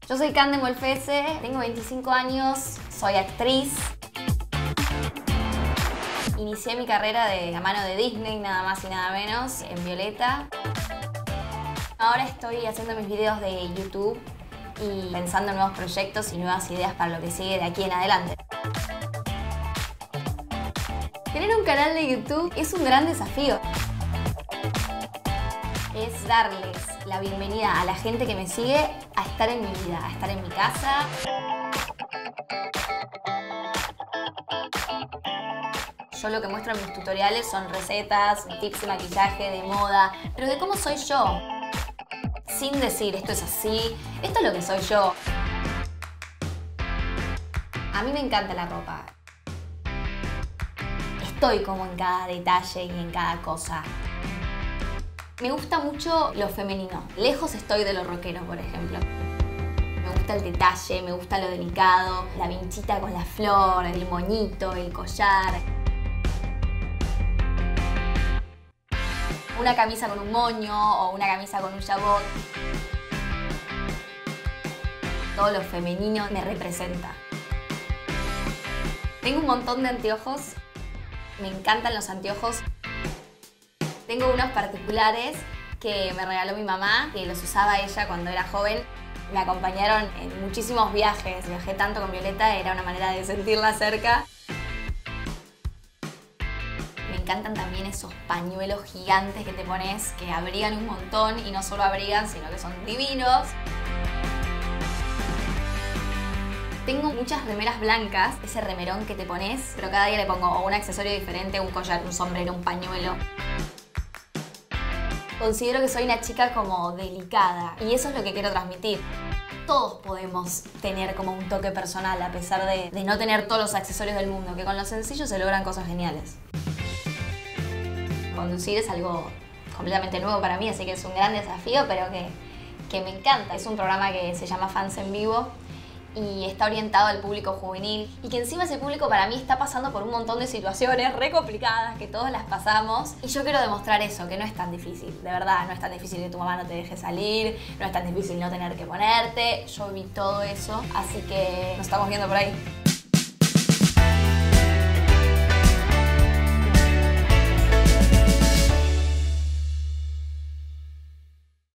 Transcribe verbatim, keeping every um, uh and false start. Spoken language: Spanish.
Yo soy Cande Molfese, tengo veinticinco años, soy actriz. Inicié mi carrera de la mano de Disney, nada más y nada menos, en Violeta. Ahora estoy haciendo mis videos de YouTube y pensando en nuevos proyectos y nuevas ideas para lo que sigue de aquí en adelante. Tener un canal de YouTube es un gran desafío. Es darles la bienvenida a la gente que me sigue a estar en mi vida, a estar en mi casa. Yo lo que muestro en mis tutoriales son recetas, tips de maquillaje, de moda, pero de cómo soy yo. Sin decir esto es así, esto es lo que soy yo. A mí me encanta la ropa. Estoy como en cada detalle y en cada cosa. Me gusta mucho lo femenino. Lejos estoy de lo rockero, por ejemplo. Me gusta el detalle, me gusta lo delicado, la vinchita con la flor, el moñito, el collar. Una camisa con un moño o una camisa con un jabot. Todo lo femenino me representa. Tengo un montón de anteojos. Me encantan los anteojos. Tengo unos particulares que me regaló mi mamá, que los usaba ella cuando era joven. Me acompañaron en muchísimos viajes. Viajé tanto con Violeta, era una manera de sentirla cerca. Me encantan también esos pañuelos gigantes que te pones, que abrigan un montón y no solo abrigan, sino que son divinos. Tengo muchas remeras blancas, ese remerón que te pones, pero cada día le pongo o un accesorio diferente, un collar, un sombrero, un pañuelo. Considero que soy una chica como delicada y eso es lo que quiero transmitir. Todos podemos tener como un toque personal a pesar de, de no tener todos los accesorios del mundo, que con lo sencillo se logran cosas geniales. Conducir es algo completamente nuevo para mí, así que es un gran desafío, pero que, que me encanta. Es un programa que se llama Fans en Vivo y está orientado al público juvenil y que encima ese público para mí está pasando por un montón de situaciones re complicadas que todos las pasamos y yo quiero demostrar eso, que no es tan difícil, de verdad, no es tan difícil que tu mamá no te deje salir, no es tan difícil no tener que ponerte, yo vi todo eso, así que nos estamos viendo por ahí.